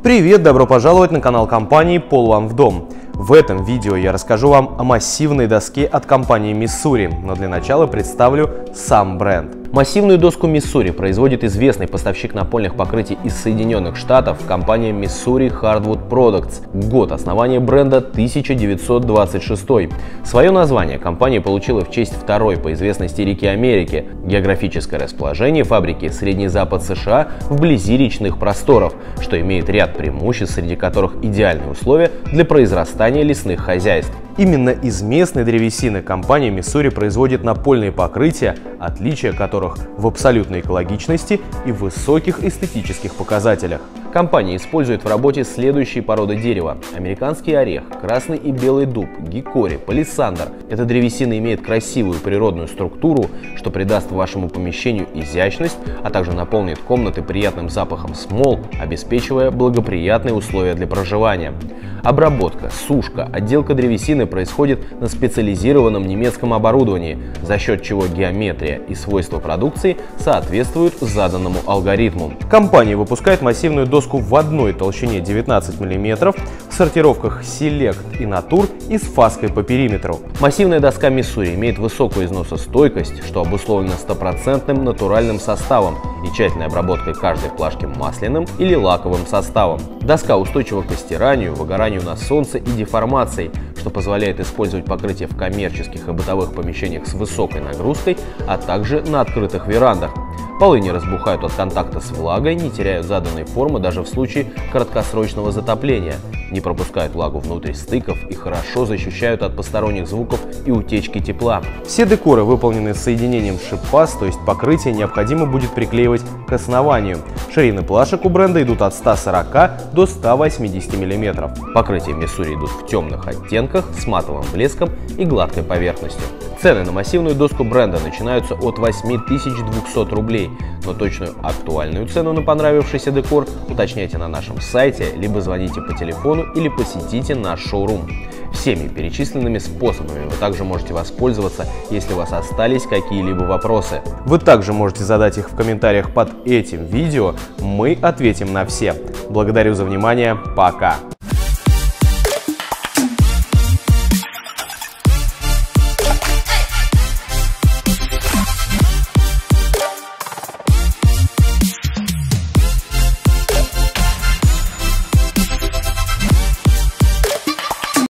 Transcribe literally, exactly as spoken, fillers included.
Привет, добро пожаловать на канал компании Пол Вам в дом. В этом видео я расскажу вам о массивной доске от компании Missuri, но для начала представлю сам бренд. Массивную доску Missuri производит известный поставщик напольных покрытий из Соединенных Штатов, компания Missuri Hardwood Products. Год основания бренда тысяча девятьсот двадцать шестой. Свое название компания получила в честь второй по известности реки Америки. Географическое расположение фабрики — Средний Запад США вблизи речных просторов, что имеет ряд преимуществ, среди которых идеальные условия для произрастания лесных хозяйств. Именно из местной древесины компания Missuri производит напольные покрытия, отличия которых в абсолютной экологичности и высоких эстетических показателях. Компания использует в работе следующие породы дерева: американский орех, красный и белый дуб, гикори, палисандр. Эта древесина имеет красивую природную структуру, что придаст вашему помещению изящность, а также наполнит комнаты приятным запахом смол, обеспечивая благоприятные условия для проживания. Обработка, сушка, отделка древесины происходит на специализированном немецком оборудовании, за счет чего геометрия и свойства продукции соответствуют заданному алгоритму. Компания выпускает массивную доску в одной толщине девятнадцать миллиметров, в сортировках Select и Natur и с фаской по периметру. Массивная доска Missuri имеет высокую износостойкость, что обусловлено стопроцентным натуральным составом и тщательной обработкой каждой плашки масляным или лаковым составом. Доска устойчива к стиранию, выгоранию на солнце и деформации, что позволяет использовать покрытие в коммерческих и бытовых помещениях с высокой нагрузкой, а также на открытых верандах. Полы не разбухают от контакта с влагой, не теряют заданной формы даже в случае краткосрочного затопления, не пропускают влагу внутрь стыков и хорошо защищают от посторонних звуков и утечки тепла. Все декоры выполнены с соединением шип-паз, то есть покрытие необходимо будет приклеивать к основанию. Ширины плашек у бренда идут от ста сорока до ста восьмидесяти миллиметров. Покрытия Missuri идут в темных оттенках с матовым блеском и гладкой поверхностью. Цены на массивную доску бренда начинаются от восьми тысяч двухсот рублей, но точную актуальную цену на понравившийся декор уточняйте на нашем сайте, либо звоните по телефону или посетите наш шоурум. Всеми перечисленными способами вы также можете воспользоваться, если у вас остались какие-либо вопросы. Вы также можете задать их в комментариях под этим видео, мы ответим на все. Благодарю за внимание, пока!